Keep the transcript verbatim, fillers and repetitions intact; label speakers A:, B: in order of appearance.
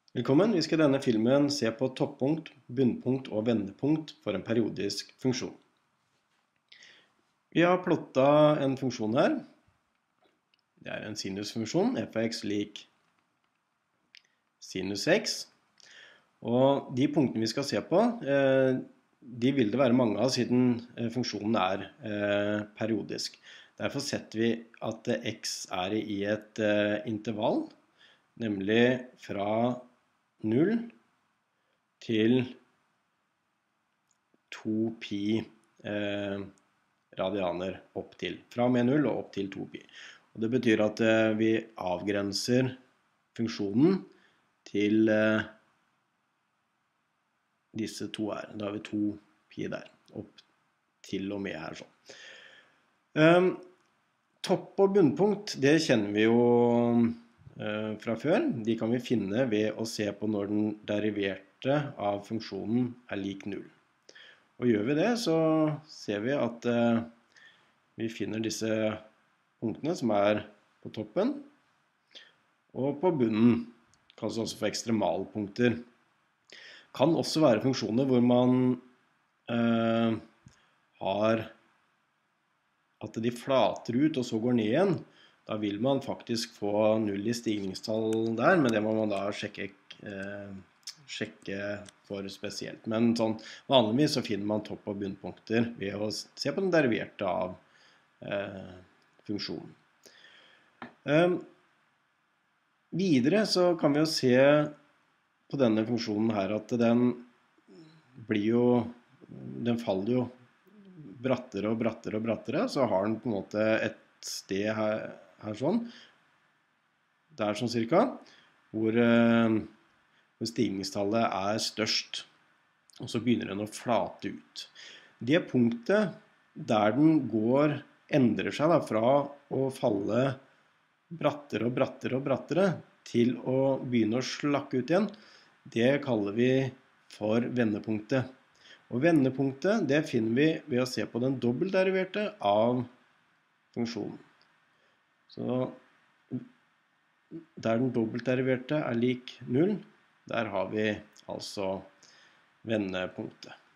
A: Velkommen, vi skal i denne filmen se på toppunkt, bunnpunkt og vendepunkt for en periodisk funksjon. Vi har plottet en funksjon her. Det er en sinusfunksjon, f av x lik sinus x. Og de punktene vi skal se på, de vil det være mange av siden funksjonen er periodisk. Derfor setter vi at x er i et intervall, nemlig fra null til to pi eh, radianer opp til. Fra og med null og opp til to pi. Og det betyr at eh, vi avgrenser funksjonen til eh, disse to her. Da har vi to pi der, opp til og med her sånn. Um, topp- og bunnpunkt, det kjenner vi jo fra før. De kan vi finne ved å se på når den deriverte av funksjonen er lik null. Og gjør vi det, så ser vi at uh, vi finner disse punktene som er på toppen og på bunnen. Kalles også for ekstremalpunkter. Kan også være funksjoner hvor man uh, har at de flater ut og så går ned igjen. Da vil man faktisk få null i stigningstall der, men det må man da sjekke, eh, sjekke for spesielt. Men sånn, vanligvis så finner man topp- og bunnpunkter ved å se på den deriverte av eh, funksjonen. Eh, videre så kan vi jo se på denne funksjonen her at den blir jo, den faller jo brattere og brattere og brattere, så har den på en måte et sted her, her sånn, der sånn cirka, hvor, eh, hvor stigningstallet er størst, og så begynner den å flate ut. Det punktet der den går, endrer seg da, fra å falle brattere og brattere og brattere til å begynne å slakke ut igjen, det kaller vi for vendepunktet. Og vendepunktet, det finner vi ved å se på den dobbeltderiverte av funksjonen. Så der den dobbeltderiverte er lik null, der har vi altså vendepunktet.